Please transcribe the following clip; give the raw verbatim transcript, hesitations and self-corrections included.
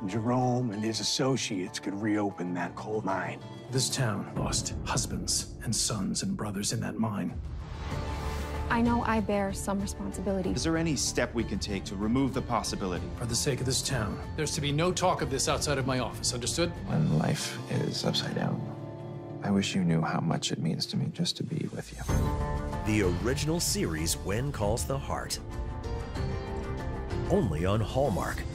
Jerome and his associates could reopen that coal mine. This town lost husbands and sons and brothers in that mine. I know I bear some responsibility. Is there any step we can take to remove the possibility? For the sake of this town, there's to be no talk of this outside of my office, understood? When life is upside down, I wish you knew how much it means to me just to be with you. The original series, When Calls the Heart. Only on Hallmark.